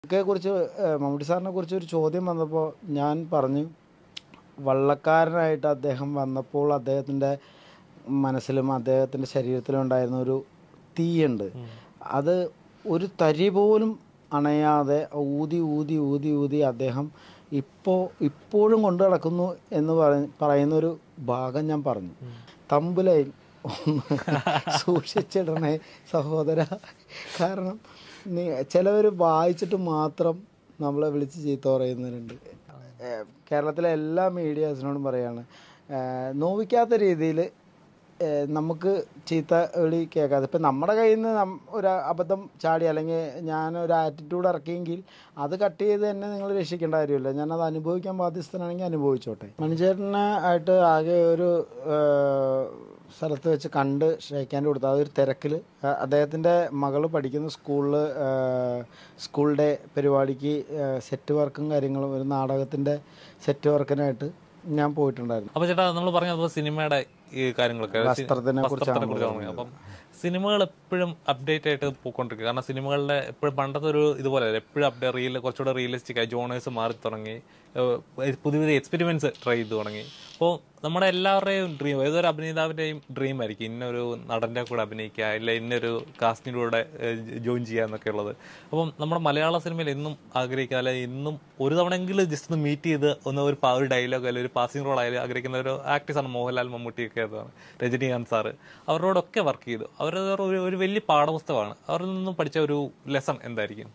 കുറിച്ച് മമ്മൂട്ടി സാറിനെ കുറിച്ച് ഒരു ചോദ്യം വന്നപ്പോൾ ഞാൻ പറഞ്ഞു, വള്ളക്കാരനായിട്ട് അദ്ദേഹം വന്നപ്പോൾ അദ്ദേഹത്തിൻ്റെ മനസ്സിലും അദ്ദേഹത്തിൻ്റെ ശരീരത്തിലും ഉണ്ടായിരുന്ന ഒരു തീയുണ്ട്. അത് ഒരു തരി പോലും അണയാതെ ഊതി ഊതി ഊതി ഊതി അദ്ദേഹം ഇപ്പോഴും കൊണ്ടു നടക്കുന്നു എന്ന് പറയുന്നൊരു ഭാഗം ഞാൻ പറഞ്ഞു. തമ്പുലയിൽ സൂക്ഷിച്ചിടണേ സഹോദര. കാരണം ചിലവർ വായിച്ചിട്ട് മാത്രം നമ്മളെ വിളിച്ച് ചീത്ത പറയുന്നവരുണ്ട്. കേരളത്തിലെ എല്ലാ മീഡിയാസിനോടും പറയാണ്, നോവിക്കാത്ത രീതിയിൽ നമുക്ക് ചീത്ത വിളി കേൾക്കാതെ. ഇപ്പം നമ്മുടെ കയ്യിൽ നിന്ന് ഒരു അബദ്ധം ചാടി അല്ലെങ്കിൽ ഞാനൊരു ആറ്റിറ്റ്യൂഡ് ഇറക്കിയെങ്കിൽ അത് കട്ട് ചെയ്ത് തന്നെ നിങ്ങൾ രക്ഷിക്കേണ്ട കാര്യമില്ല. ഞാനത് അനുഭവിക്കാൻ ബാധ്യസ്ഥനാണെങ്കിൽ അനുഭവിച്ചോട്ടെ. മണിച്ചേട്ടനെ ആയിട്ട് ആകെ ഒരു സ്ഥലത്ത് വെച്ച് കണ്ട് ഷേക്കാൻഡ് കൊടുത്തു. അതൊരു തിരക്കിൽ അദ്ദേഹത്തിൻ്റെ മകൾ പഠിക്കുന്ന സ്കൂൾ ഡേ പരിപാടിക്ക് സെറ്റ് വർക്കും കാര്യങ്ങളും, ഒരു നാടകത്തിൻ്റെ സെറ്റ് വർക്കിനായിട്ട് ഞാൻ പോയിട്ടുണ്ടായിരുന്നു. അപ്പോൾ ചേട്ടാ, നമ്മൾ പറഞ്ഞത് സിനിമയുടെ ഈ കാര്യങ്ങളൊക്കെ വസ്ത്രത്തിനെ കുറിച്ചാണ്. അപ്പം സിനിമകൾ എപ്പോഴും അപ്ഡേറ്റ് ആയിട്ട് പോയിക്കൊണ്ടിരിക്കുക. കാരണം സിനിമകളുടെ എപ്പോഴും പണ്ടത്തെ ഒരു ഇതുപോലെ എപ്പോഴും കുറച്ചുകൂടെ റിയലിസ്റ്റിക് ആയി ജോണേഴ്സ് മാറി തുടങ്ങി, പുതിയ പുതിയ എക്സ്പെരിമെന്റ്സ് ട്രൈ ചെയ്ത് തുടങ്ങി. അപ്പോൾ നമ്മുടെ എല്ലാവരുടെയും ഡ്രീം, ഏതൊരു അഭിനേതാവിൻ്റെയും ഡ്രീം ആയിരിക്കും ഇന്നൊരു നടൻ്റെ കൂടെ അഭിനയിക്കുക, ഇല്ല ഇന്നൊരു കാസ്റ്റിലൂടെ ജോയിൻ ചെയ്യുക എന്നൊക്കെ ഉള്ളത്. അപ്പം നമ്മുടെ മലയാള സിനിമയിൽ എന്നും ആഗ്രഹിക്കുക, അല്ലെങ്കിൽ ഇന്നും ഒരു തവണയെങ്കിലും ജസ്റ്റ് ഒന്ന് മീറ്റ് ചെയ്ത് ഒരു ഡയലോഗ് അല്ലെങ്കിൽ ഒരു പാസിംഗ് റോൾ ആയാലും ആഗ്രഹിക്കുന്ന ഒരു ആക്ടേഴ്സാണ് മോഹൻലാൽ, മമ്മൂട്ടിയൊക്കെ, രജനീകാന്ത് സാറ്. അവരോടൊക്കെ വർക്ക് ചെയ്തു. അവരുടെ ഒരു വലിയ പാഠപുസ്തകമാണ്. അവരിൽ നിന്നും പഠിച്ച ഒരു ലെസൺ എന്തായിരിക്കും?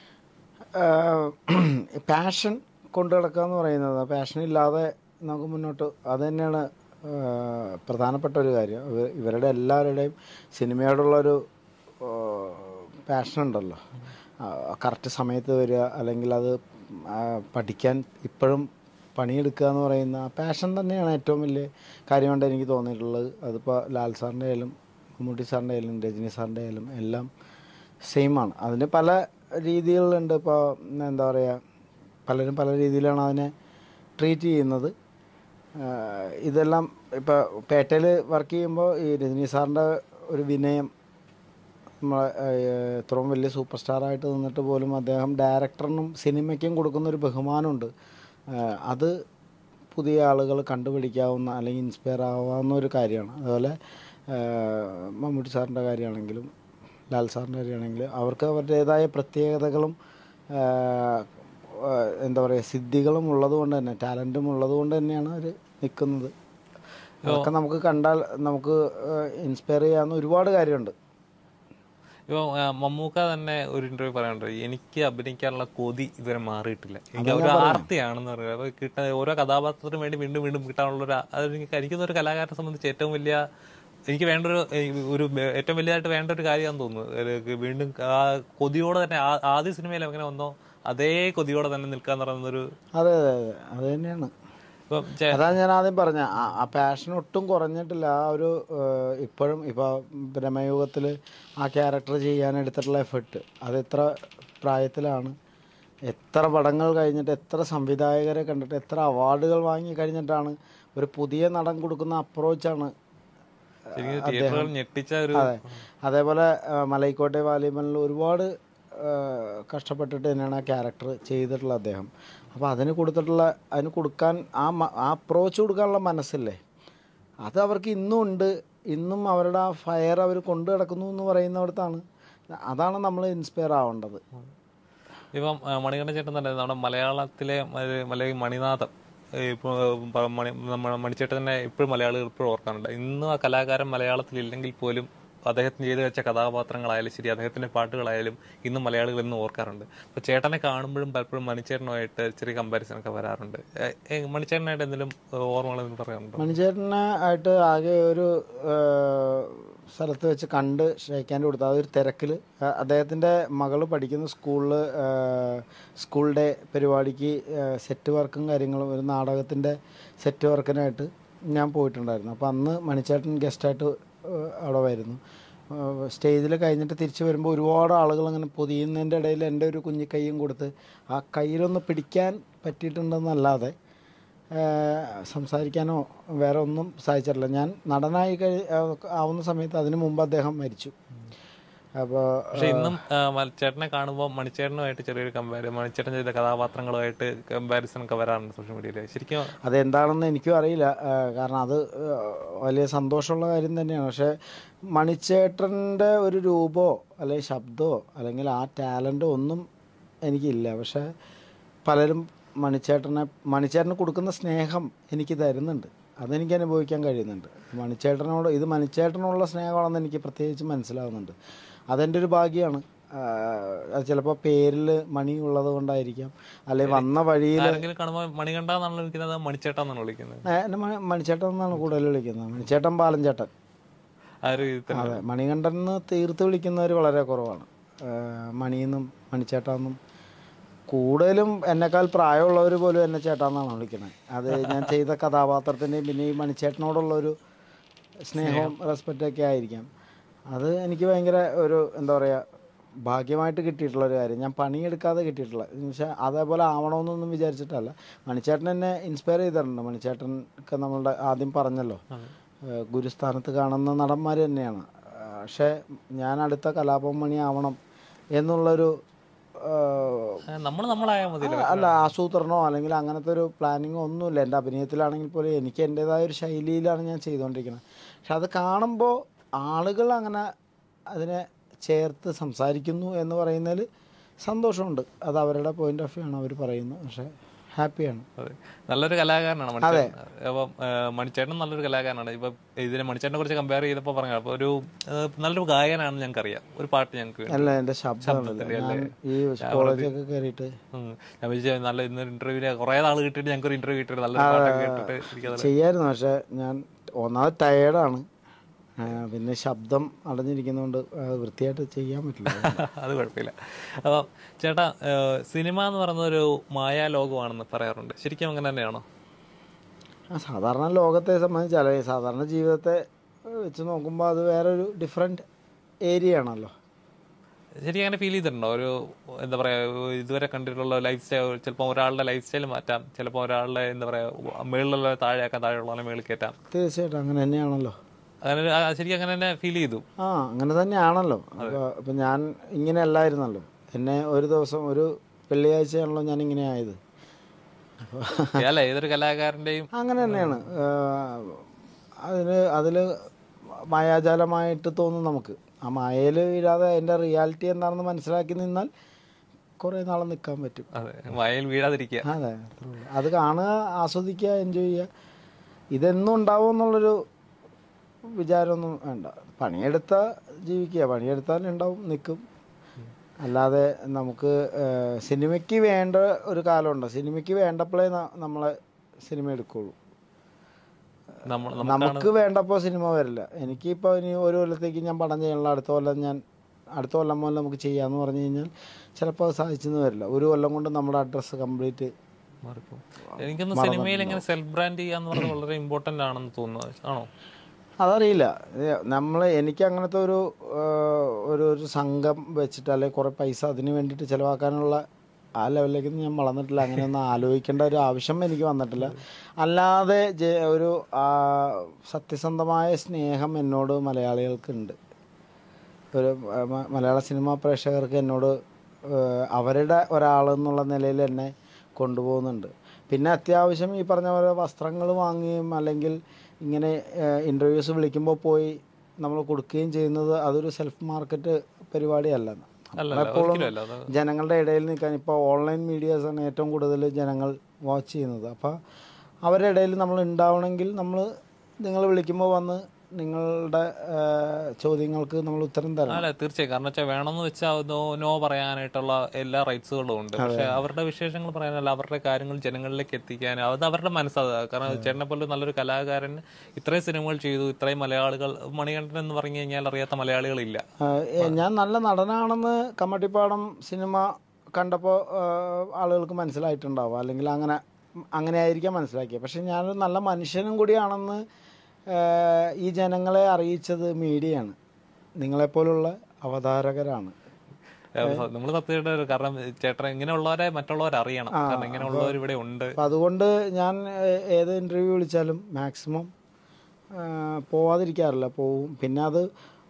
പാഷൻ കൊണ്ടു നടക്കുക എന്ന് പറയുന്നത്, പാഷൻ ഇല്ലാതെ നമുക്ക് മുന്നോട്ട്, അത് തന്നെയാണ് പ്രധാനപ്പെട്ട ഒരു കാര്യം. ഇവരുടെ എല്ലാവരുടെയും സിനിമയോടുള്ളൊരു പാഷൻ ഉണ്ടല്ലോ, കറക്റ്റ് സമയത്ത് വരിക, അല്ലെങ്കിൽ അത് പഠിക്കാൻ ഇപ്പോഴും പണിയെടുക്കുക എന്ന് പറയുന്ന ആ പാഷൻ തന്നെയാണ് ഏറ്റവും വലിയ കാര്യമായിട്ട് എനിക്ക് തോന്നിയിട്ടുള്ളത്. അതിപ്പോൾ ലാൽ സാറിൻ്റെ ആയാലും മമ്മൂട്ടി സാറിൻ്റെ ആയാലും രജനി സാറിൻ്റെ ആയാലും എല്ലാം സെയിമാണ്. അതിന് പല രീതികളിലുണ്ട്. ഇപ്പോൾ എന്താ പറയുക, പലരും പല രീതിയിലാണ് അതിനെ ട്രീറ്റ് ചെയ്യുന്നത്. ഇതെല്ലാം ഇപ്പോൾ പേട്ടയിൽ വർക്ക് ചെയ്യുമ്പോൾ ഈ രജനി സാറിൻ്റെ ഒരു വിനയം, നമ്മളെ ഇത്രയും വലിയ സൂപ്പർ സ്റ്റാറായിട്ട് നിന്നിട്ട് പോലും അദ്ദേഹം ഡയറക്ടറിനും സിനിമയ്ക്കും കൊടുക്കുന്നൊരു ബഹുമാനമുണ്ട്. അത് പുതിയ ആളുകൾ കണ്ടുപിടിക്കാവുന്ന അല്ലെങ്കിൽ ഇൻസ്പയർ ആവാവുന്ന ഒരു കാര്യമാണ്. അതുപോലെ മമ്മൂട്ടി സാറിൻ്റെ കാര്യമാണെങ്കിലും ലാൽ സാറിൻ്റെ കാര്യമാണെങ്കിലും അവർക്ക് അവരുടേതായ പ്രത്യേകതകളും എന്താ പറയുക സിദ്ധികളും ഉള്ളത് കൊണ്ട് തന്നെ, ടാലൻറ്റും ഉള്ളത് കൊണ്ട് തന്നെയാണ് അവർ നിൽക്കുന്നത്. അതൊക്കെ നമുക്ക് കണ്ടാൽ നമുക്ക് ഇൻസ്പയർ ചെയ്യാവുന്ന ഒരുപാട് കാര്യമുണ്ട്. ഇപ്പോൾ മമ്മൂക്ക തന്നെ ഒരു ഇന്റർവ്യൂ പറയാനുണ്ട്, എനിക്ക് അഭിനയിക്കാനുള്ള കൊതി ഇതുവരെ മാറിയിട്ടില്ല, എനിക്ക് ഒരു ആർത്തിയാണെന്ന് പറയുന്നത്. അപ്പോൾ കിട്ടാൻ ഓരോ കഥാപാത്രത്തിനും വേണ്ടി വീണ്ടും വീണ്ടും കിട്ടാനുള്ളൊരു, എനിക്കൊരു കലാകാരനെ സംബന്ധിച്ച് ഏറ്റവും വലിയ, എനിക്ക് ഏറ്റവും വലിയതായിട്ട് വേണ്ട ഒരു കാര്യമാണെന്ന് തോന്നുന്നു. വീണ്ടും ആ കൊതിയോടെ തന്നെ ആദ്യ സിനിമയിൽ എങ്ങനെ വന്നോ അതേ കൊതിയോടെ തന്നെ നിൽക്കാന്ന് പറയുന്നൊരു. അതെ അതെ അതെ, അത് തന്നെയാണ്. അതാണ് ഞാൻ ആദ്യം പറഞ്ഞ ആ പാഷൻ ഒട്ടും കുറഞ്ഞിട്ടില്ല. ആ ഒരു ഇപ്പോഴും ഇപ്പോൾ ബ്രഹ്മയുഗത്തിൽ ആ ക്യാരക്ടർ ചെയ്യാൻ എടുത്തിട്ടുള്ള എഫേർട്ട്, അത് എത്ര പ്രായത്തിലാണ്, എത്ര പടങ്ങൾ കഴിഞ്ഞിട്ട്, എത്ര സംവിധായകരെ കണ്ടിട്ട്, എത്ര അവാർഡുകൾ വാങ്ങി കഴിഞ്ഞിട്ടാണ് ഒരു പുതിയ നടൻ കൊടുക്കുന്ന അപ്രോച്ചാണ് അദ്ദേഹം. അതെ, അതേപോലെ മലൈക്കോട്ടെ വാലിബനിൽ ഒരുപാട് കഷ്ടപ്പെട്ടിട്ട് തന്നെയാണ് ആ ക്യാരക്ടർ ചെയ്തിട്ടുള്ള അദ്ദേഹം. അപ്പോൾ അതിന് കൊടുക്കാൻ ആ അപ്രോച്ച് കൊടുക്കാനുള്ള മനസ്സില്ലേ, അത് അവർക്ക് ഇന്നും ഉണ്ട്. ഇന്നും അവരുടെ ആ ഫയർ അവർ കൊണ്ടു നടക്കുന്നു എന്ന് പറയുന്നിടത്താണ്. അതാണ് നമ്മൾ ഇൻസ്പയർ ആവേണ്ടത്. ഇപ്പം മണികണ്ഠൻ ചേട്ടൻ തന്നെ നമ്മുടെ മലയാളത്തിലെ മണിനാഥം, ഇപ്പോൾ മണിച്ചേട്ടൻ തന്നെ ഇപ്പോഴും മലയാളികൾ ഇപ്പോഴും ഓർക്കാറുണ്ട്. ഇന്നും ആ കലാകാരൻ മലയാളത്തിൽ ഇല്ലെങ്കിൽ പോലും അദ്ദേഹത്തിന് ചെയ്തു വെച്ച കഥാപാത്രങ്ങളായാലും ശരി, അദ്ദേഹത്തിൻ്റെ പാട്ടുകളായാലും ഇന്നും മലയാളികൾ ഇന്നും ഓർക്കാറുണ്ട്. അപ്പോൾ ചേട്ടനെ കാണുമ്പോഴും പലപ്പോഴും മണിച്ചേട്ടനുമായിട്ട് ചെറിയ കമ്പാരിസൺ ഒക്കെ വരാറുണ്ട്. മണിച്ചേട്ടനായിട്ട് എന്തെങ്കിലും ഓർമ്മകൾ പറയാറുണ്ടോ? മണിച്ചേട്ടനെ ആയിട്ട് ആകെ ഒരു സ്ഥലത്ത് വെച്ച് കണ്ട് ഷേക്കാൻഡ് കൊടുത്തു. അതൊരു തിരക്കിൽ അദ്ദേഹത്തിൻ്റെ മകൾ പഠിക്കുന്ന സ്കൂൾ ഡേ പരിപാടിക്ക് സെറ്റ് വർക്കും കാര്യങ്ങളും, ഒരു നാടകത്തിൻ്റെ സെറ്റ് വർക്കിനായിട്ട് ഞാൻ പോയിട്ടുണ്ടായിരുന്നു. അപ്പോൾ അന്ന് മണിച്ചേട്ടൻ ഗസ്റ്റായിട്ട് അവിടെ വരുന്നു. സ്റ്റേജിൽ കഴിഞ്ഞിട്ട് തിരിച്ച് വരുമ്പോൾ ഒരുപാട് ആളുകൾ അങ്ങനെ പൊതിയുന്നതിൻ്റെ ഇടയിൽ എൻ്റെ ഒരു കുഞ്ഞി കൈയും കൊടുത്ത് ആ കയ്യിലൊന്ന് പിടിക്കാൻ പറ്റിയിട്ടുണ്ടെന്നല്ലാതെ സംസാരിക്കാനോ വേറെ ഒന്നും സാധിച്ചിട്ടില്ല. ഞാൻ നടനായി ആവുന്ന സമയത്ത് അതിനു മുമ്പ് അദ്ദേഹം മരിച്ചു. അപ്പോൾ പക്ഷെ ഇന്നും ചേട്ടനെ കാണുമ്പോൾ മണിച്ചേട്ടനുമായിട്ട് ചെറിയൊരു മണിച്ചേട്ടൻ ചെയ്ത കഥാപാത്രങ്ങളുമായിട്ട് കമ്പാരിസൺ ഒക്കെ വരാറുണ്ട് സോഷ്യൽ മീഡിയയിൽ. ശരിക്കും അതെന്താണെന്ന് എനിക്കും അറിയില്ല. കാരണം അത് വലിയ സന്തോഷമുള്ള കാര്യം തന്നെയാണ്. പക്ഷേ മണിച്ചേട്ടൻ്റെ ഒരു രൂപമോ അല്ലെങ്കിൽ ശബ്ദമോ അല്ലെങ്കിൽ ആ ടാലൻറ്റോ ഒന്നും എനിക്കില്ല. പക്ഷേ പലരും മണിച്ചേട്ടന് കൊടുക്കുന്ന സ്നേഹം എനിക്ക് തരുന്നുണ്ട്. അതെനിക്ക് അനുഭവിക്കാൻ കഴിയുന്നുണ്ട്. മണിച്ചേട്ടനുള്ള സ്നേഹമാണെന്ന് എനിക്ക് പ്രത്യേകിച്ച് മനസ്സിലാവുന്നുണ്ട്. അതെൻ്റെ ഒരു ഭാഗ്യമാണ്. അത് ചിലപ്പോൾ പേരിൽ മണി ഉള്ളത് കൊണ്ടായിരിക്കാം, അല്ലെങ്കിൽ വന്ന വഴിയിൽ കാണുമ്പോൾ മണികണ്ഠാന്നാണ് വിളിക്കുന്നത്, മണിച്ചേട്ടാന്നാണ് വിളിക്കുന്നത്. എന്നെ മണിച്ചേട്ടൻ എന്നാണ് കൂടുതൽ വിളിക്കുന്നത്. മണിച്ചേട്ടൻ, ബാലൻചേട്ടൻ. അതെ, മണികണ്ഠൻ എന്ന് തീർത്ത് വിളിക്കുന്നവർ വളരെ കുറവാണ്. മണിയെന്നും മണിച്ചേട്ടാന്നും കൂടുതലും എന്നെക്കാൾ പ്രായമുള്ളവർ പോലും എന്നെ ചേട്ടാന്നാണ് വിളിക്കുന്നത്. അത് ഞാൻ ചെയ്ത കഥാപാത്രത്തിൻ്റെയും പിന്നെ ഈ മണിച്ചേട്ടനോടുള്ളൊരു സ്നേഹവും റെസ്പെക്റ്റൊക്കെ ആയിരിക്കാം. അത് എനിക്ക് ഭയങ്കര ഒരു എന്താ പറയുക ഭാഗ്യമായിട്ട് കിട്ടിയിട്ടുള്ളൊരു കാര്യം. ഞാൻ പണിയെടുക്കാതെ കിട്ടിയിട്ടുള്ള പക്ഷേ അതേപോലെ ആവണമെന്നൊന്നും വിചാരിച്ചിട്ടല്ല. മണിച്ചേട്ടൻ എന്നെ ഇൻസ്പയർ ചെയ്തിട്ടുണ്ട്. മണിച്ചേട്ടനൊക്കെ നമ്മളുടെ ആദ്യം പറഞ്ഞല്ലോ ഗുരുസ്ഥാനത്ത് കാണുന്ന നടന്മാർ തന്നെയാണ്. പക്ഷേ ഞാൻ അടുത്ത കലാഭവൻ മണി ആവണം എന്നുള്ളൊരു അല്ല ആസൂത്രണമോ അല്ലെങ്കിൽ അങ്ങനത്തെ ഒരു പ്ലാനിങ്ങോ ഒന്നുമില്ല. എൻ്റെ അഭിനയത്തിലാണെങ്കിൽ പോലും എനിക്ക് എൻ്റേതായ ഒരു ശൈലിയിലാണ് ഞാൻ ചെയ്തുകൊണ്ടിരിക്കുന്നത്. പക്ഷെ അത് കാണുമ്പോൾ ആളുകൾ അങ്ങനെ അതിനെ ചേർത്ത് സംസാരിക്കുന്നു എന്ന് പറയുന്നതിൽ സന്തോഷമുണ്ട്. അത് അവരുടെ പോയിന്റ് ഓഫ് വ്യൂ ആണ് അവർ പറയുന്നത്. പക്ഷേ ഹാപ്പിയാണ്. നല്ലൊരു കലാകാരനാണ് മണിച്ചേട്ടൻ. അപ്പം മണിച്ചേട്ടൻ നല്ലൊരു കലാകാരനാണ്. ഇപ്പം ഇതിനെ മണിച്ചേട്ടനെ കുറിച്ച് കമ്പയർ ചെയ്തപ്പോൾ പറഞ്ഞു അപ്പോൾ ഒരു നല്ലൊരു ഗായകനാണെന്ന് ഞങ്ങൾക്കറിയാം. ഒരു പാട്ട് ഞങ്ങൾക്ക് അല്ല എൻ്റെ ശബ്ദമൊക്കെ കയറിയിട്ട് ഞാൻ വിളിച്ച നല്ല ഇന്നൊരു ഇന്റർവ്യൂവിന് കുറേ നാൾ കിട്ടിയിട്ട് ഞങ്ങൾക്ക് ഒരു ഇന്റർവ്യൂ കിട്ടിയിട്ട് നല്ലൊരു പാട്ടൊക്കെ കേട്ടിട്ട് ചെയ്യായിരുന്നു. പക്ഷെ ഞാൻ ഒന്നാമത് ടയേർഡാണ്, പിന്നെ ശബ്ദം അടഞ്ഞിരിക്കുന്നതുകൊണ്ട് വൃത്തിയായിട്ട് ചെയ്യാൻ പറ്റില്ല. അത് കുഴപ്പമില്ല. അപ്പം ചേട്ടാ, സിനിമ എന്ന് പറയുന്ന ഒരു മായാലോകമാണെന്ന് പറയാറുണ്ട്. ശരിക്കും അങ്ങനെ തന്നെയാണോ? സാധാരണ ലോകത്തെ സംബന്ധിച്ചാൽ സാധാരണ ജീവിതത്തെ വെച്ച് നോക്കുമ്പോൾ അത് വേറൊരു ഡിഫറെൻറ്റ് ഏരിയ ആണല്ലോ. ശരിക്കും അങ്ങനെ ഫീൽ ചെയ്തിട്ടുണ്ടോ? ഒരു എന്താ പറയുക, ഇതുവരെ കണ്ടിട്ടുള്ള ലൈഫ് സ്റ്റൈൽ, ചിലപ്പോൾ ഒരാളുടെ ലൈഫ് സ്റ്റൈൽ മാറ്റാം, ചിലപ്പോൾ ഒരാളുടെ എന്താ പറയുക മുകളിലുള്ള താഴെയാക്കാൻ, താഴെയുള്ള മേളിൽ കയറ്റാം. തീർച്ചയായിട്ടും അങ്ങനെ തന്നെയാണല്ലോ. അങ്ങനെ ശരിക്കും അങ്ങനെ തന്നെ ഫീൽ ചെയ്തു. അങ്ങനെ തന്നെയാണല്ലോ. അപ്പം ഞാൻ ഇങ്ങനെ അല്ലായിരുന്നല്ലോ. എന്നെ ഒരു ദിവസം ഒരു വെള്ളിയാഴ്ചയാണല്ലോ ഞാൻ ഇങ്ങനെ ആയത്. അല്ല, ഏതൊരു കലാകാരൻ്റെയും അങ്ങനെ തന്നെയാണ്. അതിൽ മായാജാലമായിട്ട് തോന്നും നമുക്ക്. ആ മായയിൽ വീഴാതെ അതിൻ്റെ റിയാലിറ്റി എന്താണെന്ന് മനസ്സിലാക്കി നിന്നാൽ കുറേ നാളെ നിൽക്കാൻ പറ്റും. അതെ, മായയിൽ വീഴാതിരിക്കുക. അതെ, അത് കാണുക, ആസ്വദിക്കുക, എൻജോയ് ചെയ്യുക. ഇതെന്നും ഉണ്ടാവും എന്നുള്ളൊരു വിചാരമൊന്നും വേണ്ട. പണിയെടുത്താൽ ജീവിക്കുക, പണിയെടുത്താൽ ഉണ്ടാവും, നിൽക്കും. അല്ലാതെ നമുക്ക് സിനിമയ്ക്ക് വേണ്ട ഒരു കാലമുണ്ട്. സിനിമയ്ക്ക് വേണ്ടപ്പോഴേ നമ്മളെ സിനിമ എടുക്കുകയുള്ളൂ. നമുക്ക് വേണ്ടപ്പോൾ സിനിമ വരില്ല. എനിക്കിപ്പോൾ ഇനി ഒരു കൊല്ലത്തേക്ക് ഞാൻ പടം ചെയ്യണല്ലോ, അടുത്ത കൊല്ലം മുതൽ നമുക്ക് ചെയ്യാമെന്ന് പറഞ്ഞു കഴിഞ്ഞാൽ ചിലപ്പോൾ അത് സാധിച്ചെന്ന് വരില്ല. ഒരു കൊല്ലം കൊണ്ട് നമ്മുടെ അഡ്രസ്സ് കംപ്ലീറ്റ് മാറിപ്പോൾ. എനിക്കൊന്ന് സിനിമയിൽ എങ്ങനെ സെൽഫ് ബ്രാൻഡ് ചെയ്യാന്ന് പറയുന്നത് വളരെ ഇമ്പോർട്ടൻ്റ് ആണെന്ന് തോന്നുന്നത് ആണോ? അതറിയില്ല. എനിക്ക് അങ്ങനത്തെ ഒരു സംഘം വെച്ചിട്ട് അല്ലെങ്കിൽ കുറേ പൈസ അതിന് വേണ്ടിയിട്ട് ചിലവാക്കാനുള്ള ആ ലെവലിലേക്കൊന്നും ഞാൻ വളർന്നിട്ടില്ല. അങ്ങനെയൊന്നും ആലോചിക്കേണ്ട ഒരു ആവശ്യം എനിക്ക് വന്നിട്ടില്ല. അല്ലാതെ ഒരു സത്യസന്ധമായ സ്നേഹം എന്നോട് മലയാളികൾക്കുണ്ട്. ഒരു മലയാള സിനിമാ പ്രേക്ഷകർക്ക് എന്നോട് അവരുടെ ഒരാളെന്നുള്ള നിലയിൽ എന്നെ കൊണ്ടുപോകുന്നുണ്ട്. പിന്നെ അത്യാവശ്യം ഈ പറഞ്ഞ പോലെ വസ്ത്രങ്ങൾ വാങ്ങുകയും അല്ലെങ്കിൽ ഇങ്ങനെ ഇൻ്റർവ്യൂസ് വിളിക്കുമ്പോൾ പോയി നമ്മൾ കൊടുക്കുകയും ചെയ്യുന്നത് അതൊരു സെൽഫ് മാർക്കറ്റ് പരിപാടിയല്ല. എപ്പോഴും ജനങ്ങളുടെ ഇടയിൽ നിൽക്കാൻ ഇപ്പോൾ ഓൺലൈൻ മീഡിയാസാണ് ഏറ്റവും കൂടുതൽ ജനങ്ങൾ വാച്ച് ചെയ്യുന്നത്. അപ്പോൾ അവരുടെ ഇടയിൽ നമ്മൾ ഉണ്ടാവണമെങ്കിൽ നിങ്ങൾ വിളിക്കുമ്പോൾ വന്ന് നിങ്ങളുടെ ചോദ്യങ്ങൾക്ക് നമ്മൾ ഉത്തരം തരാം. അല്ല, തീർച്ചയായും. കാരണം വെച്ചാൽ വേണമെന്ന് വെച്ചാൽ നോ പറയാനായിട്ടുള്ള എല്ലാ റൈറ്റ്സുകളും ഉണ്ട്. പക്ഷെ അവരുടെ വിശേഷങ്ങൾ പറയാനല്ല, അവരുടെ കാര്യങ്ങൾ ജനങ്ങളിലേക്ക് എത്തിക്കാൻ അത് അവരുടെ മനസ്സാണ്. കാരണം ചേട്ടനെ പോലെ നല്ലൊരു കലാകാരൻ ഇത്രയും സിനിമകൾ ചെയ്തു, ഇത്രയും മലയാളികൾ, മണികണ്ഠൻ എന്ന് പറഞ്ഞു കഴിഞ്ഞാൽ അറിയാത്ത മലയാളികളില്ല. ഞാൻ നല്ല നടനാണെന്ന് കമ്മട്ടിപ്പാടം സിനിമ കണ്ടപ്പോൾ ആളുകൾക്ക് മനസ്സിലായിട്ടുണ്ടാവും, അല്ലെങ്കിൽ അങ്ങനെ ആയിരിക്കാം മനസ്സിലാക്കിയത്. പക്ഷെ ഞാനൊരു നല്ല മനുഷ്യനും കൂടിയാണെന്ന് ഈ ജനങ്ങളെ അറിയിച്ചത് മീഡിയയാണ്, നിങ്ങളെപ്പോലുള്ള അവതാരകരാണ്. നമ്മൾ സത്യമായിട്ട്, കാരണം ചേട്ടൻ ഇങ്ങനെയുള്ളവരെ മറ്റുള്ളവർ അറിയണം, കാരണം ഇങ്ങനെയുള്ളവർ ഇവിടെ ഉണ്ട്. അപ്പം അതുകൊണ്ട് ഞാൻ ഏത് ഇൻ്റർവ്യൂ വിളിച്ചാലും മാക്സിമം പോവാതിരിക്കാറില്ല, പോവും. പിന്നെ അത്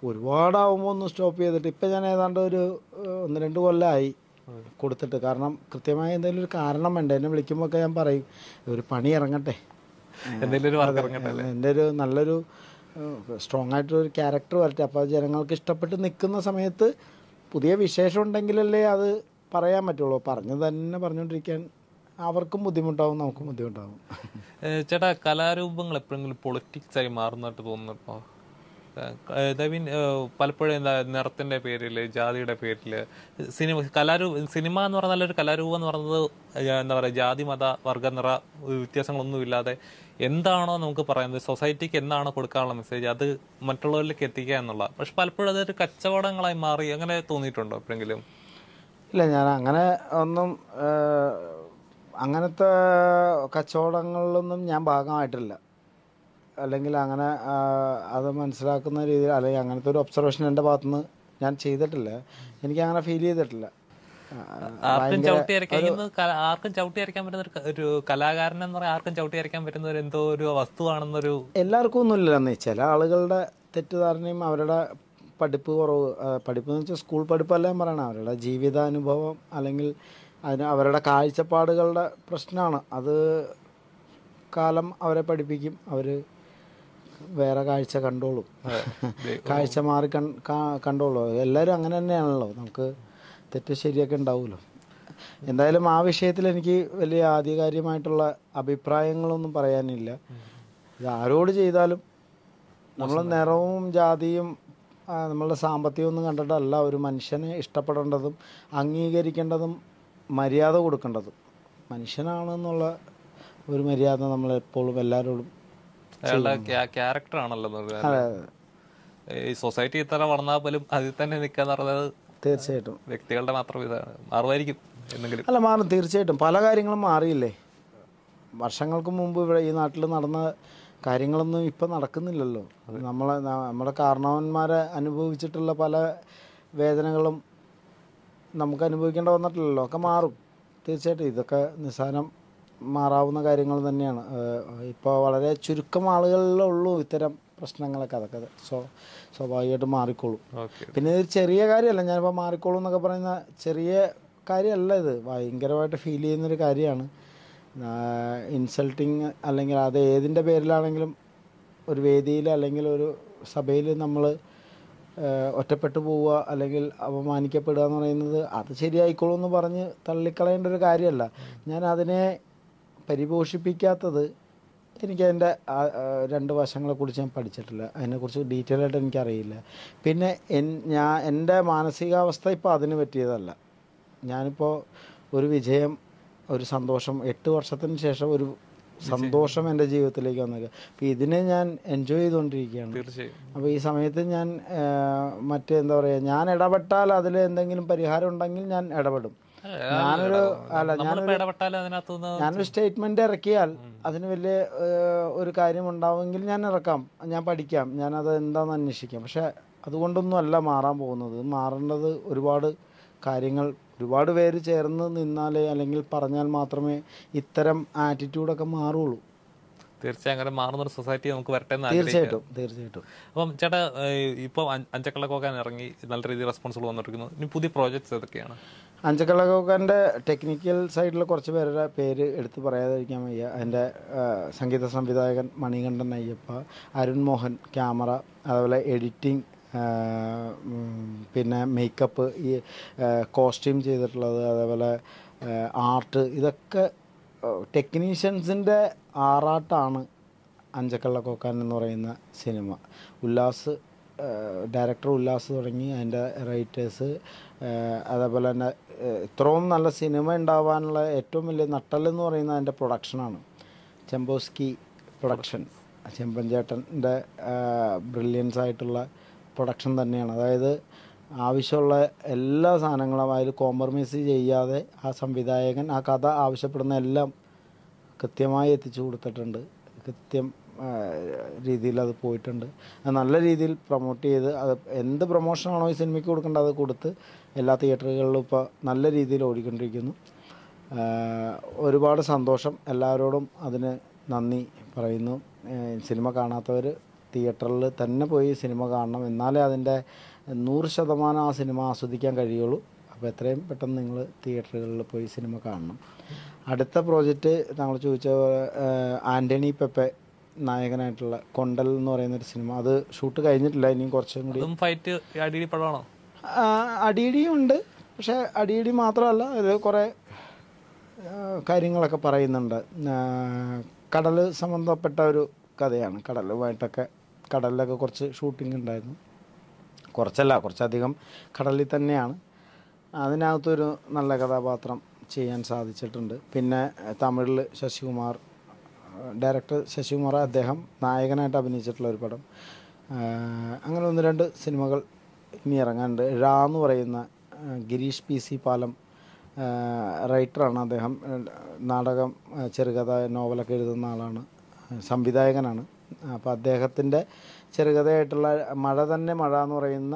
ഒരുപാടാവുമ്പോൾ ഒന്ന് സ്റ്റോപ്പ് ചെയ്തിട്ട് ഇപ്പം ഞാൻ ഏതാണ്ട് ഒരു 1-2 കൊല്ലമായി കൊടുത്തിട്ട്. കാരണം കൃത്യമായ എന്തെങ്കിലും ഒരു കാരണം വേണ്ട. എന്നെ വിളിക്കുമ്പോഴൊക്കെ ഞാൻ പറയും ഒരു പണി ഇറങ്ങട്ടെ, എന്തെങ്കിലും ഒരു വർക്ക് ഇറങ്ങട്ടെ, എൻ്റെ ഒരു നല്ലൊരു സ്ട്രോങ് ആയിട്ടൊരു ക്യാരക്ടർ വരട്ടെ. അപ്പോൾ ജനങ്ങൾക്ക് ഇഷ്ടപ്പെട്ട് നിൽക്കുന്ന സമയത്ത് പുതിയ വിശേഷം ഉണ്ടെങ്കിലല്ലേ അത് പറയാൻ പറ്റുള്ളൂ. പറഞ്ഞു തന്നെ പറഞ്ഞുകൊണ്ടിരിക്കാൻ അവർക്കും ബുദ്ധിമുട്ടാവും, നമുക്കും ബുദ്ധിമുട്ടാവും. ചേട്ടാ, കലാരൂപങ്ങൾ എപ്പോഴെങ്കിലും പൊളിറ്റിക്സായി മാറുന്നതായിട്ട് തോന്നുന്നു? ഐ മീൻ പലപ്പോഴും എന്താ നിറത്തിൻ്റെ പേരിൽ, ജാതിയുടെ പേരിൽ സിനിമ എന്ന് പറഞ്ഞാൽ നല്ലൊരു കലാരൂപം എന്ന് പറയുന്നത് എന്താ പറയുക, ജാതി മത വർഗ നിറ വ്യത്യാസങ്ങളൊന്നുമില്ലാതെ എന്താണോ നമുക്ക് പറയുന്നത്, സൊസൈറ്റിക്ക് എന്താണോ കൊടുക്കാനുള്ള മെസ്സേജ് അത് മറ്റുള്ളവരിലേക്ക് എത്തിക്കുക എന്നുള്ള. പക്ഷെ പലപ്പോഴും അതൊരു കച്ചവടങ്ങളായി മാറി. അങ്ങനെ തോന്നിയിട്ടുണ്ടോ എപ്പോഴെങ്കിലും? ഇല്ല, ഞാൻ അങ്ങനെ ഒന്നും അങ്ങനത്തെ കച്ചവടങ്ങളിലൊന്നും ഞാൻ ഭാഗമായിട്ടില്ല. അല്ലെങ്കിൽ അങ്ങനെ അത് മനസ്സിലാക്കുന്ന രീതിയിൽ അല്ലെങ്കിൽ അങ്ങനത്തെ ഒരു ഒബ്സർവേഷൻ എൻ്റെ ഭാഗത്തുനിന്ന് ഞാൻ ചെയ്തിട്ടില്ല. എനിക്ക് അങ്ങനെ ഫീൽ ചെയ്തിട്ടില്ല. ആർക്കും ചവിട്ടി അരയ്ക്കാൻ പറ്റുന്ന ഒരു കലാകാരൻ എന്ന് പറയാൻ ആർക്കും ചവിട്ടി അരയ്ക്കാൻ പറ്റുന്ന ഒരു എന്തോ ഒരു വസ്തുവാണെന്നൊരു എല്ലാവർക്കും ഒന്നുമില്ലെന്നേ. ചില ആളുകളുടെ തെറ്റിദ്ധാരണയും അവരുടെ പഠിപ്പ് കുറവ്, പഠിപ്പെന്ന് വെച്ചാൽ സ്കൂൾ പഠിപ്പെല്ലാം പറയണം, അവരുടെ ജീവിതാനുഭവം അല്ലെങ്കിൽ അവരുടെ കാഴ്ചപ്പാടുകളുടെ പ്രശ്നമാണ്. അത് കാലം അവരെ പഠിപ്പിക്കും. അവർ വേറെ കാഴ്ച കണ്ടോളും, കാഴ്ച മാറി കണ്ടോളൂ. എല്ലാവരും അങ്ങനെ തന്നെയാണല്ലോ. നമുക്ക് തെറ്റ് ശരിയൊക്കെ ഉണ്ടാവുമല്ലോ. എന്തായാലും ആ വിഷയത്തിൽ എനിക്ക് വലിയ ആധികാരികമായിട്ടുള്ള അഭിപ്രായങ്ങളൊന്നും പറയാനില്ല. ഇത് ആരോട് ചെയ്താലും നമ്മൾ നിറവും ജാതിയും നമ്മളുടെ സാമ്പത്തികമൊന്നും കണ്ടിട്ടല്ല ഒരു മനുഷ്യനെ ഇഷ്ടപ്പെടേണ്ടതും അംഗീകരിക്കേണ്ടതും മര്യാദ കൊടുക്കേണ്ടതും. മനുഷ്യനാണെന്നുള്ള ഒരു മര്യാദ നമ്മൾ എപ്പോഴും എല്ലാവരോടും അയാളുടെ ക്യാരക്ടറാണല്ലോ. ഈ സൊസൈറ്റി ഇത്ര വളർന്നാൽ പോലും അതിൽ തന്നെ നിൽക്കാന്ന് പറഞ്ഞത് തീർച്ചയായിട്ടും വ്യക്തികളുടെ മാത്രം ഇതാണ്. മാറുമായിരിക്കും എന്തെങ്കിലും. അല്ല, മാറും തീർച്ചയായിട്ടും. പല കാര്യങ്ങളും മാറിയില്ലേ. വർഷങ്ങൾക്ക് മുമ്പ് ഇവിടെ ഈ നാട്ടിൽ നടന്ന കാര്യങ്ങളൊന്നും ഇപ്പം നടക്കുന്നില്ലല്ലോ. നമ്മുടെ കാരണവന്മാരെ അനുഭവിച്ചിട്ടുള്ള പല വേദനകളും നമുക്ക് അനുഭവിക്കേണ്ട വന്നിട്ടില്ലല്ലോ. ഒക്കെ മാറും തീർച്ചയായിട്ടും. ഇതൊക്കെ നിസ്സാരം മാറാവുന്ന കാര്യങ്ങൾ തന്നെയാണ്. ഇപ്പോൾ വളരെ ചുരുക്കം ആളുകളിലുള്ളൂ ഇത്തരം പ്രശ്നങ്ങളൊക്കെ. അതൊക്കെ സ്വാഭാവികമായിട്ട് മാറിക്കോളും. പിന്നെ ഇത് ചെറിയ കാര്യമല്ല. ഞാനിപ്പോൾ മാറിക്കോളും എന്നൊക്കെ പറയുന്ന ചെറിയ കാര്യമല്ല. ഇത് ഭയങ്കരമായിട്ട് ഫീൽ ചെയ്യുന്നൊരു കാര്യമാണ്. ഇൻസൾട്ടിങ് അല്ലെങ്കിൽ അത് ഏതിൻ്റെ പേരിലാണെങ്കിലും ഒരു വേദിയിൽ അല്ലെങ്കിൽ ഒരു സഭയിൽ നമ്മൾ ഒറ്റപ്പെട്ടു പോവുക അല്ലെങ്കിൽ അപമാനിക്കപ്പെടുക എന്ന് പറയുന്നത് അത് ശരിയായിക്കോളും എന്ന് പറഞ്ഞ് തള്ളിക്കളയേണ്ട ഒരു കാര്യമല്ല. ഞാൻ അതിനെ പരിപോഷിപ്പിക്കാത്തത് എനിക്കതിൻ്റെ 2 വശങ്ങളെക്കുറിച്ച് ഞാൻ പഠിച്ചിട്ടില്ല. അതിനെക്കുറിച്ച് ഡീറ്റെയിൽ ആയിട്ട് എനിക്കറിയില്ല. പിന്നെ എൻ്റെ മാനസികാവസ്ഥ ഇപ്പോൾ അതിന് പറ്റിയതല്ല. ഞാനിപ്പോൾ ഒരു വിജയം, ഒരു സന്തോഷം, 8 വർഷത്തിന് ശേഷം ഒരു സന്തോഷം എൻ്റെ ജീവിതത്തിലേക്ക് വന്നത്. അപ്പോൾ ഇതിനെ ഞാൻ എൻജോയ് ചെയ്തുകൊണ്ടിരിക്കുകയാണ്. അപ്പോൾ ഈ സമയത്ത് ഞാൻ എന്താ പറയുക, ഞാൻ ഇടപെട്ടാൽ അതിൽ എന്തെങ്കിലും പരിഹാരം ഉണ്ടെങ്കിൽ ഞാൻ ഇടപെടും. ഞാനൊരു സ്റ്റേറ്റ്മെൻറ്റ് ഇറക്കിയാൽ അതിന് വലിയ ഒരു കാര്യം ഉണ്ടാവുമെങ്കിൽ ഞാൻ ഇറക്കാം, ഞാൻ പഠിക്കാം, ഞാനത് എന്താണെന്ന് അന്വേഷിക്കാം. പക്ഷേ അതുകൊണ്ടൊന്നും അല്ല മാറാൻ പോകുന്നത്. മാറേണ്ടത് ഒരുപാട് കാര്യങ്ങൾ, ഒരുപാട് പേര് ചേർന്ന് നിന്നാലേ അല്ലെങ്കിൽ പറഞ്ഞാൽ മാത്രമേ ഇത്തരം ആറ്റിറ്റ്യൂഡൊക്കെ മാറുള്ളൂ. തീർച്ചയായും അങ്ങനെ മാറുന്നൊരു സൊസൈറ്റി നമുക്ക് വരട്ടെ എന്ന് തീർച്ചയായിട്ടും. അപ്പം ചേട്ടാ, ഇപ്പോൾ അഞ്ചക്കള്ളക്കോക്കാൻ ഇറങ്ങി നല്ല രീതിയിൽ റെസ്പോൺസിബിൾ വന്നിരിക്കുന്നു. ഇനി പുതിയ പ്രോജക്ട്സ് ഏതൊക്കെയാണ്? അഞ്ചക്കള്ളക്കോക്കാൻ്റെ ടെക്നിക്കൽ സൈഡിൽ കുറച്ച് പേരുടെ പേര് എടുത്ത് പറയാതിരിക്കാൻ വയ്യ. അതിൻ്റെ സംഗീത സംവിധായകൻ മണികണ്ഠൻ അയ്യപ്പ, അരുൺ മോഹൻ ക്യാമറ, അതുപോലെ എഡിറ്റിംഗ്, പിന്നെ മേക്കപ്പ്, ഈ കോസ്റ്റ്യൂം ചെയ്തിട്ടുള്ളത്, അതേപോലെ ആർട്ട്, ഇതൊക്കെ ടെക്നീഷ്യൻസിൻ്റെ ആറാട്ടാണ് അഞ്ചക്കള്ളക്കോക്കാൻ എന്ന് പറയുന്ന സിനിമ. ഡയറക്ടർ ഉല്ലാസ് തുടങ്ങി അതിൻ്റെ റൈറ്റേഴ്സ്, അതേപോലെ തന്നെ ഇത്രയും നല്ല സിനിമ ഉണ്ടാവാനുള്ള ഏറ്റവും വലിയ നട്ടലെന്ന് പറയുന്നത് അതിൻ്റെ പ്രൊഡക്ഷനാണ്. ചെമ്പോസ്കി പ്രൊഡക്ഷൻ, ചെമ്പൻ ചേട്ടൻ്റെ ബ്രില്യൻസ് ആയിട്ടുള്ള പ്രൊഡക്ഷൻ തന്നെയാണ്. അതായത് ആവശ്യമുള്ള എല്ലാ സാധനങ്ങളും അതിൽ കോംപ്രമൈസ് ചെയ്യാതെ ആ സംവിധായകൻ ആ കഥ ആവശ്യപ്പെടുന്ന എല്ലാം കൃത്യമായി എത്തിച്ചു കൊടുത്തിട്ടുണ്ട്. കൃത്യം രീതിയിൽ അത് പോയിട്ടുണ്ട്. അത് നല്ല രീതിയിൽ പ്രൊമോട്ട് ചെയ്ത്, അത് എന്ത് പ്രൊമോഷനാണോ ഈ സിനിമയ്ക്ക് കൊടുക്കേണ്ടത് അത് കൊടുത്ത് എല്ലാ തിയേറ്ററുകളിലും ഇപ്പോൾ നല്ല രീതിയിൽ ഓടിക്കൊണ്ടിരിക്കുന്നു. ഒരുപാട് സന്തോഷം. എല്ലാവരോടും അതിന് നന്ദി പറയുന്നു. സിനിമ കാണാത്തവർ തിയേറ്ററിൽ തന്നെ പോയി സിനിമ കാണണം, എന്നാലേ അതിൻ്റെ 100% ആ സിനിമ ആസ്വദിക്കാൻ കഴിയുള്ളൂ. അപ്പോൾ എത്രയും പെട്ടെന്ന് നിങ്ങൾ തിയേറ്ററുകളിൽ പോയി സിനിമ കാണണം. അടുത്ത പ്രോജക്റ്റ് താങ്കൾ ചോദിച്ച ആൻ്റണി പെപ്പെ നായകനായിട്ടുള്ള കൊണ്ടൽ എന്ന് പറയുന്നൊരു സിനിമ, അത് ഷൂട്ട് കഴിഞ്ഞിട്ടില്ല, ഇനിയും കുറച്ചും കൂടി. ഫൈറ്റ് അടിയിടി പടമാണോ? അടിയിടിയും ഉണ്ട്, പക്ഷേ അടിയിടി മാത്രമല്ല, ഇത് കുറേ കാര്യങ്ങളൊക്കെ പറയുന്നുണ്ട്. കടൽ സംബന്ധപ്പെട്ട ഒരു കഥയാണ്. കടലിലൊക്കെ കുറച്ച് ഷൂട്ടിംഗ് ഉണ്ടായിരുന്നു. കുറച്ചധികം കടലിൽ തന്നെയാണ്. അതിനകത്തൊരു നല്ല കഥാപാത്രം ചെയ്യാൻ സാധിച്ചിട്ടുണ്ട്. പിന്നെ തമിഴിൽ ഡയറക്ടർ ശശികുമാർ, അദ്ദേഹം നായകനായിട്ട് അഭിനയിച്ചിട്ടുള്ള ഒരു പടം. അങ്ങനെ 1-2 സിനിമകൾ ഇനി ഇറങ്ങാനുണ്ട്. ഴ എന്ന് പറയുന്ന ഗിരീഷ് PC പാലം റൈറ്ററാണ് അദ്ദേഹം. നാടകം, ചെറുകഥ, നോവലൊക്കെ എഴുതുന്ന ആളാണ്, സംവിധായകനാണ്. അപ്പോൾ അദ്ദേഹത്തിൻ്റെ ചെറുകഥയായിട്ടുള്ള മഴ എന്ന് പറയുന്ന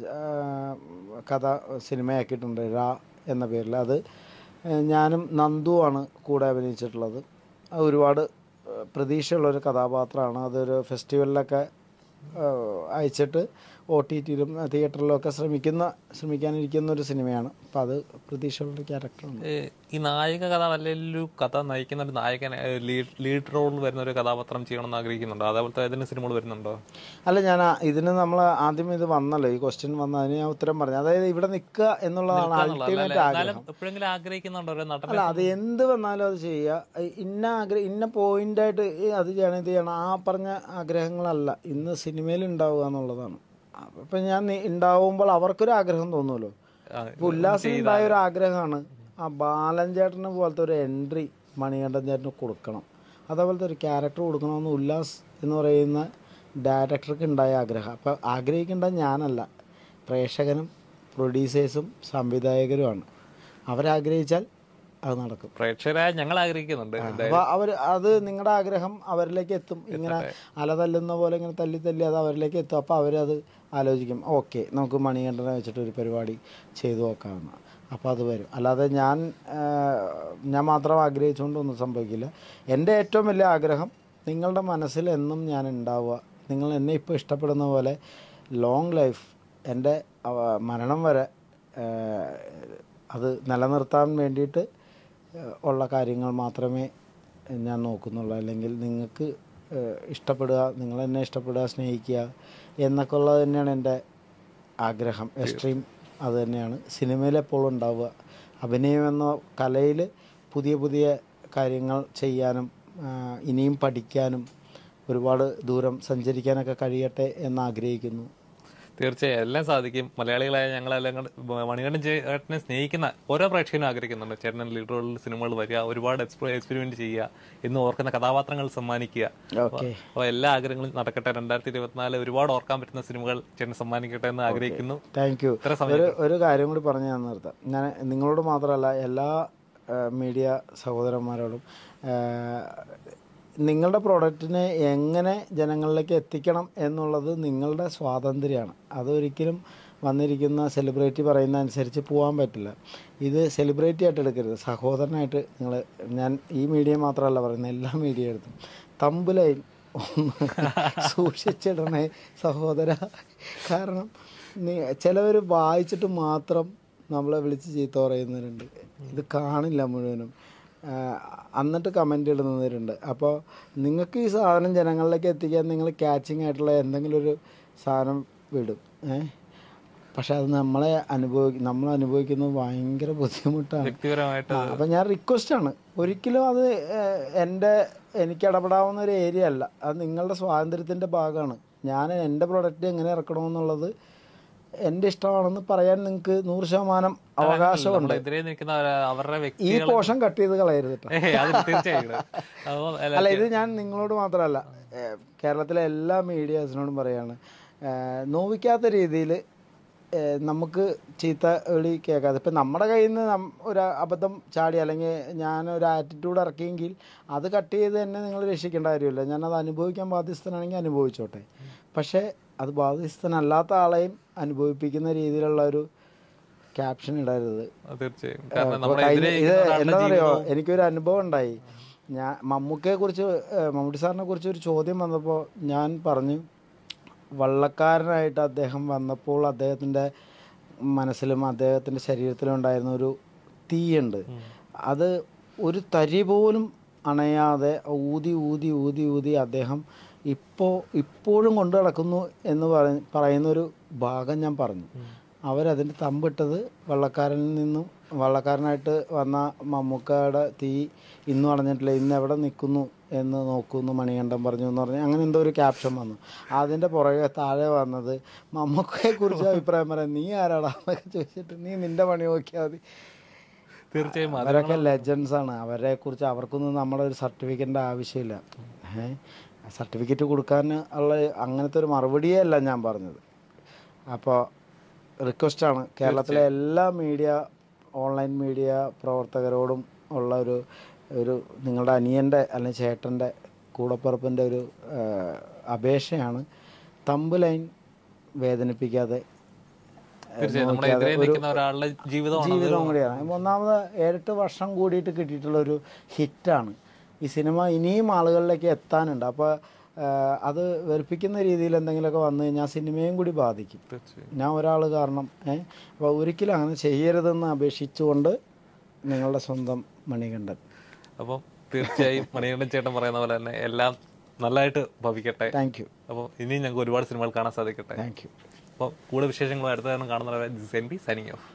കഥ സിനിമയാക്കിയിട്ടുണ്ട്, ഴ എന്ന പേരിൽ. അത് ഞാനും നന്ദുവാണ് കൂടെ അഭിനയിച്ചിട്ടുള്ളത്. അത് ഒരുപാട് പ്രതീക്ഷയുള്ളൊരു കഥാപാത്രമാണ്. അതൊരു ഫെസ്റ്റിവലിലൊക്കെ അയച്ചിട്ട് OTTയിലും തിയേറ്ററിലും ഒക്കെ ശ്രമിക്കാനിരിക്കുന്ന ഒരു സിനിമയാണ്. അപ്പം അത് പ്രതീക്ഷയുള്ളൊരു ക്യാരക്ടറാണ്. ഈ നായിക കഥ അല്ലെങ്കിൽ കഥ നയിക്കുന്ന ഒരു നായകനെ ലീഡ് റോളിൽ വരുന്ന ഒരു കഥാപാത്രം ചെയ്യണമെന്ന് ആഗ്രഹിക്കുന്നുണ്ടോ? അതേപോലത്തെ ഏതെങ്കിലും സിനിമകൾ വരുന്നുണ്ടോ? അല്ല, ഞാൻ ഇതിന് നമ്മൾ ആദ്യം ഇത് വന്നല്ലോ, ഈ ക്വസ്റ്റ്യൻ വന്ന, അതിന് ഞാൻ ഉത്തരം പറഞ്ഞു. അതായത് ഇവിടെ നിൽക്കുക എന്നുള്ളതാണ് അൾട്ടിമേറ്റ് ആഗ്രഹം. എപ്പോഴെങ്കിലും ആഗ്രഹിക്കുന്നുണ്ടോ? അല്ല, അത് എന്ത് വന്നാലും അത് ചെയ്യുക. ഇന്ന പോയിന്റായിട്ട് അത് ചെയ്യണം, ഇത് ചെയ്യണം, ആ പറഞ്ഞ ആഗ്രഹങ്ങളല്ല ഇന്ന് സിനിമയിൽ ഉണ്ടാവുക എന്നുള്ളതാണ്. അപ്പം ഞാൻ ഉണ്ടാവുമ്പോൾ അവർക്കൊരു ആഗ്രഹം തോന്നുമല്ലോ. ഇപ്പോൾ ഉല്ലാസിനുണ്ടായ ഒരു ആഗ്രഹമാണ് ആ ബാലൻ ചേട്ടന് പോലത്തെ ഒരു എൻട്രി മണികണ്ഠൻ ചേട്ടന് കൊടുക്കണം, അതേപോലത്തെ ഒരു ക്യാരക്ടർ കൊടുക്കണമെന്ന് ഉല്ലാസ് എന്ന് പറയുന്ന ഡയറക്ടർക്ക് ഉണ്ടായ ആഗ്രഹം. അപ്പോൾ ആഗ്രഹിക്കേണ്ടത് ഞാനല്ല, പ്രേക്ഷകനും പ്രൊഡ്യൂസേഴ്സും സംവിധായകരുമാണ്. അവരാഗ്രഹിച്ചാൽ അത് നടക്കും. പ്രേക്ഷകരായ ഞങ്ങൾ ആഗ്രഹിക്കുന്നുണ്ട്. അപ്പോൾ അത് നിങ്ങളുടെ ആഗ്രഹം അവരിലേക്ക് എത്തും. ഇങ്ങനെ അല തല്ലുന്ന പോലെ ഇങ്ങനെ തല്ലി അത് അവരിലേക്ക് എത്തും. അപ്പോൾ അവരത് ആലോചിക്കും, ഓക്കെ നമുക്ക് മണികണ്ഠനെ വെച്ചിട്ട് ഒരു പരിപാടി ചെയ്തു നോക്കാമെന്ന്. അപ്പോൾ അത് വരും. അല്ലാതെ ഞാൻ മാത്രം ആഗ്രഹിച്ചുകൊണ്ടൊന്നും സംഭവിക്കില്ല. എൻ്റെ ഏറ്റവും വലിയ ആഗ്രഹം നിങ്ങളുടെ മനസ്സിൽ എന്നും ഞാൻ ഉണ്ടാവുക, നിങ്ങൾ എന്നെ ഇപ്പോൾ ഇഷ്ടപ്പെടുന്ന പോലെ ലോങ് ലൈഫ്, എൻ്റെ മരണം വരെ അത് നിലനിർത്താൻ വേണ്ടിയിട്ട് ഉള്ള കാര്യങ്ങൾ മാത്രമേ ഞാൻ നോക്കുന്നുള്ളൂ. അല്ലെങ്കിൽ നിങ്ങൾക്ക് ഇഷ്ടപ്പെടുക, നിങ്ങളെന്നെ ഇഷ്ടപ്പെടുക, സ്നേഹിക്കുക എന്നൊക്കെ ഉള്ളത് തന്നെയാണ് എൻ്റെ ആഗ്രഹം. എക്സ്ട്രീം അത് തന്നെയാണ് സിനിമയിൽ എപ്പോഴും ഉണ്ടാവുക. അഭിനയം എന്ന കലയിൽ പുതിയ കാര്യങ്ങൾ ചെയ്യാനും ഇനിയും പഠിക്കാനും ഒരുപാട് ദൂരം സഞ്ചരിക്കാനൊക്കെ കഴിയട്ടെ എന്ന് ആഗ്രഹിക്കുന്നു. തീർച്ചയായും എല്ലാം സാധിക്കും. മലയാളികളായ ഞങ്ങളെല്ലാം മണികണ്ഠൻ ചേട്ടനെ സ്നേഹിക്കുന്ന ഓരോ പ്രേക്ഷകനും ആഗ്രഹിക്കുന്നുണ്ട്. ചേട്ടൻ ലീഡ് റോളിൽ സിനിമകൾ വരിക, ഒരുപാട് എക്സ്പെരിമെന്റ് ചെയ്യുക, എന്ന് ഓർക്കുന്ന കഥാപാത്രങ്ങൾ സമ്മാനിക്കുക. അപ്പോൾ എല്ലാ ആഗ്രഹങ്ങളും നടക്കട്ടെ. 2024 ഒരുപാട് ഓർക്കാൻ പറ്റുന്ന സിനിമകൾ ചേട്ടൻ സമ്മാനിക്കട്ടെ എന്ന് ആഗ്രഹിക്കുന്നു. Thank you. ഒരു കാര്യം കൂടി പറഞ്ഞ് ഞാൻ നിർത്താം. ഞാൻ നിങ്ങളോട് മാത്രമല്ല എല്ലാ മീഡിയ സഹോദരന്മാരോടും, നിങ്ങളുടെ പ്രോഡക്റ്റിനെ എങ്ങനെ ജനങ്ങളിലേക്ക് എത്തിക്കണം എന്നുള്ളത് നിങ്ങളുടെ സ്വാതന്ത്ര്യമാണ്. അതൊരിക്കലും വന്നിരിക്കുന്ന സെലിബ്രിറ്റി പറയുന്ന അനുസരിച്ച് പോകാൻ പറ്റില്ല. ഇത് സെലിബ്രിറ്റി ആയിട്ട് എടുക്കരുത്, സഹോദരനായിട്ട് നിങ്ങൾ. ഞാൻ ഈ മീഡിയ മാത്രമല്ല പറയുന്നത്, എല്ലാ മീഡിയ എടുത്തും തമ്പുലൈൻ സൂക്ഷിച്ചിടണേ സഹോദര. കാരണം ചിലവർ വായിച്ചിട്ട് മാത്രം നമ്മളെ വിളിച്ച് ചീത്ത പറയുന്നവരുണ്ട്, ഇത് കാണില്ല മുഴുവനും, എന്നിട്ട് കമൻ്റ് ഇടുന്നവരുണ്ട്. അപ്പോൾ നിങ്ങൾക്ക് ഈ സാധനം ജനങ്ങളിലേക്ക് എത്തിക്കാൻ നിങ്ങൾ ക്യാച്ചിങ് ആയിട്ടുള്ള എന്തെങ്കിലും ഒരു സാധനം വിടും. പക്ഷെ അത് നമ്മൾ അനുഭവിക്കുന്നത് ഭയങ്കര ബുദ്ധിമുട്ടാണ്. അപ്പം ഞാൻ റിക്വസ്റ്റാണ്, ഒരിക്കലും അത് എനിക്ക് ഇടപെടാവുന്ന ഒരു ഏരിയ അല്ല. അത് നിങ്ങളുടെ സ്വാതന്ത്ര്യത്തിൻ്റെ ഭാഗമാണ്. ഞാൻ എൻ്റെ പ്രൊഡക്റ്റ് എങ്ങനെ ഇറക്കണമെന്നുള്ളത് എൻ്റെ ഇഷ്ടമാണെന്ന് പറയാൻ നിങ്ങൾക്ക് 100% അവകാശമുണ്ട്. ഈ പോഷൻ കട്ട് ചെയ്ത് കളയരുത് കേട്ടോ. അല്ല, ഇത് ഞാൻ നിങ്ങളോട് മാത്രമല്ല കേരളത്തിലെ എല്ലാ മീഡിയാസിനോടും പറയാണ്, നോവിക്കാത്ത രീതിയിൽ നമുക്ക് ചീത്ത വിളി കേൾക്കാതെ. ഇപ്പം നമ്മുടെ കയ്യിൽ നിന്ന് ഒരു അബദ്ധം ചാടി അല്ലെങ്കിൽ ഞാനൊരു ആറ്റിറ്റ്യൂഡ് ഇറക്കിയെങ്കിൽ അത് കട്ട് ചെയ്ത് തന്നെ നിങ്ങൾ രക്ഷിക്കേണ്ട കാര്യമില്ല. ഞാനത് അനുഭവിക്കാൻ ബാധ്യസ്ഥനാണെങ്കിൽ അനുഭവിച്ചോട്ടെ. പക്ഷേ അത് ബാധ്യസ്ഥനല്ലാത്ത ആളെയും അനുഭവിപ്പിക്കുന്ന രീതിയിലുള്ള ഒരു ക്യാപ്ഷൻ ഇടരുത്. ഇത് എന്താ പറയുക, എനിക്കൊരു അനുഭവം ഉണ്ടായി. മമ്മൂട്ടി സാറിനെ കുറിച്ച് ഒരു ചോദ്യം വന്നപ്പോൾ ഞാൻ പറഞ്ഞു, വള്ളക്കാരനായിട്ട് അദ്ദേഹം വന്നപ്പോൾ അദ്ദേഹത്തിൻ്റെ മനസ്സിലും അദ്ദേഹത്തിൻ്റെ ശരീരത്തിലും ഉണ്ടായിരുന്ന ഒരു തീയുണ്ട്. അത് ഒരു തരി പോലും അണയാതെ ഊതി ഊതി ഊതി ഊതി അദ്ദേഹം ഇപ്പോഴും കൊണ്ടു നടക്കുന്നു എന്ന് പറയുന്നൊരു ഭാഗം ഞാൻ പറഞ്ഞു. അവരതിൻ്റെ തമ്പിട്ടത് വള്ളക്കാരനായിട്ട് വന്ന മമ്മൂക്കയുടെ തീ ഇന്നും അടഞ്ഞിട്ടില്ല, ഇന്ന് എവിടെ നിൽക്കുന്നു എന്ന് നോക്കുന്നു മണികണ്ഠൻ പറഞ്ഞു എന്ന് പറഞ്ഞ് അങ്ങനെ എന്തോ ഒരു ക്യാപ്ഷൻ വന്നു. അതിൻ്റെ പുറകെ താഴെ വന്നത് മമ്മൂക്കയെക്കുറിച്ച് അഭിപ്രായം പറയാം, നീ ആരാടാ എന്നൊക്കെ ചോദിച്ചിട്ട് നീ നിൻ്റെ പണി നോക്കിയാൽ മതി. തീർച്ചയായും അവരൊക്കെ ലെജൻസാണ്. അവരെക്കുറിച്ച് അവർക്കൊന്നും നമ്മുടെ ഒരു സർട്ടിഫിക്കറ്റിൻ്റെ ആവശ്യമില്ല. സർട്ടിഫിക്കറ്റ് കൊടുക്കാൻ ഉള്ള അങ്ങനത്തെ ഒരു മറുപടിയേ അല്ല ഞാൻ പറഞ്ഞത്. അപ്പോൾ റിക്വസ്റ്റാണ് കേരളത്തിലെ എല്ലാ ഓൺലൈൻ മീഡിയ പ്രവർത്തകരോടും ഉള്ള ഒരു നിങ്ങളുടെ അനിയൻ്റെ അല്ലെങ്കിൽ ചേട്ടൻ്റെ കൂടപ്പിറപ്പിൻ്റെ ഒരു അപേക്ഷയാണ്. തമ്പ് ലൈൻ വേദനിപ്പിക്കാതെ ജീവിതം കൂടിയാണ്. ഒന്നാമത് 7-8 വർഷം കൂടിയിട്ട് കിട്ടിയിട്ടുള്ളൊരു ഹിറ്റാണ് ഈ സിനിമ. ഇനിയും ആളുകളിലേക്ക് എത്താനുണ്ട്. അപ്പോൾ അത് വെറുപ്പിക്കുന്ന രീതിയിൽ എന്തെങ്കിലുമൊക്കെ വന്നു കഴിഞ്ഞാൽ സിനിമയും കൂടി ബാധിക്കും. ഞാൻ ഒരാൾ കാരണം അപ്പോൾ ഒരിക്കലും അങ്ങനെ ചെയ്യരുതെന്ന് അപേക്ഷിച്ചുകൊണ്ട് നിങ്ങളുടെ സ്വന്തം മണികണ്ഠൻ. അപ്പോൾ തീർച്ചയായും മണികണ്ഠൻ ചേട്ടൻ പറയുന്ന പോലെ തന്നെ എല്ലാം നല്ലതായിട്ട് ഭവിക്കട്ടെ. Thank you. അപ്പോൾ ഇനിയും ഞങ്ങൾക്ക് ഒരുപാട് സിനിമകൾ കാണാൻ സാധിക്കട്ടെ. Thank you. അപ്പോൾ കൂടുതൽ വിശേഷങ്ങളും അടുത്ത കാണുന്നവരെ സൈനിങ് ഓഫ്.